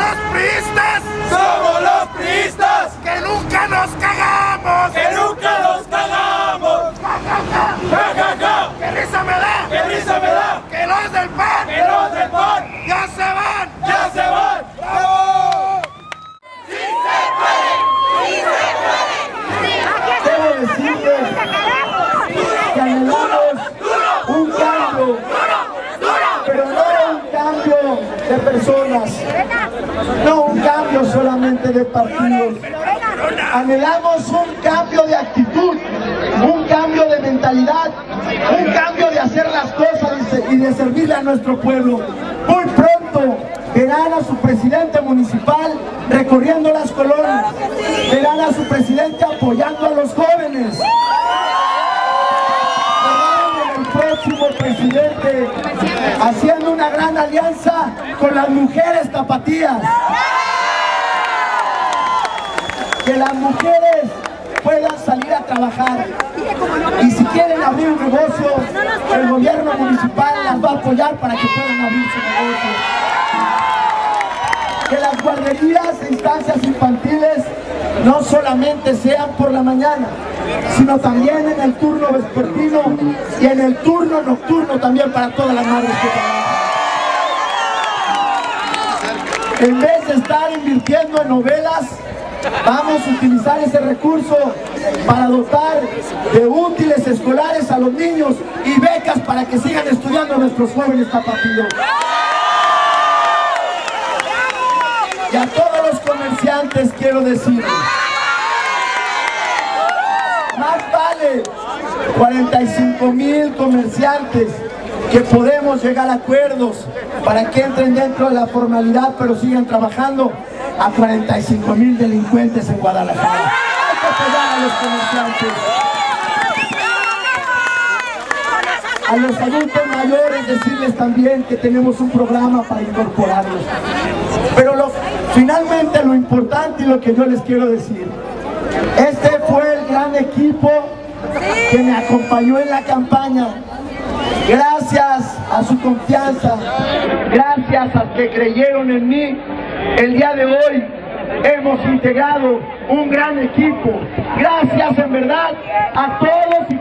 los priistas! ¡Somos los priistas! ¡Que nunca nos cagamos! ¡Que nunca nos cagamos! ¡Ja, ja, ja! ¡Ja, ja, ja! ¡Qué risa me da! ¡Qué risa me da! ¡Que los del PAN! ¡Que los del PAN! ¡Ya se van! ¡Ya se van! ¡Bravo! ¡Sí se puede! ¡Sí se puede! Debo decirles que anhelamos un cambio, pero no un cambio de personas, no un cambio solamente de partidos. Anhelamos un cambio de actitud, un cambio de mentalidad, un cambio de hacer las cosas y de servirle a nuestro pueblo. Muy pronto verán a su presidente municipal recorriendo las colonias, verán a su presidente apoyando a los jóvenes, verán al próximo presidente haciendo una gran alianza con las mujeres tapatías. Que las mujeres puedan salir a trabajar y si quieren abrir un negocio, el gobierno municipal las va a apoyar para que puedan abrir su negocio. Que las guarderías e instancias infantiles no solamente sean por la mañana, sino también en el turno vespertino y en el turno nocturno también para todas las madres que trabajan. En vez de estar invirtiendo en novelas, vamos a utilizar ese recurso para dotar de útiles escolares a los niños y becas para que sigan estudiando nuestros jóvenes tapatíos. Y a todos los comerciantes quiero decirles, más vale 45,000 comerciantes que podemos llegar a acuerdos para que entren dentro de la formalidad pero sigan trabajando, a 45,000 delincuentes en Guadalajara. Hay que apoyar a los comerciantes. A los adultos mayores decirles también que tenemos un programa para incorporarlos. Pero finalmente lo importante y lo que yo les quiero decir, este fue el gran equipo que me acompañó en la campaña. Gracias a su confianza, gracias a que creyeron en mí, el día de hoy hemos integrado un gran equipo. Gracias en verdad a todos y